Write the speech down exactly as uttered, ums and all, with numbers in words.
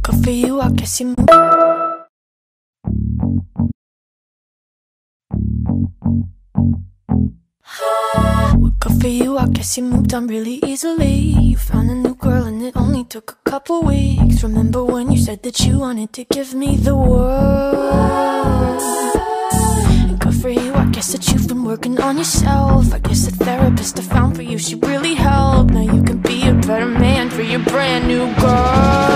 Good for you, I guess you moved. Well, good for you, I guess you moved on really easily. You found a new girl and it only took a couple weeks. Remember when you said that you wanted to give me the world? And good for you, I guess that you've been working on yourself. I guess the therapist I found for you, she really helped. Now you can be a better man for your brand new girl.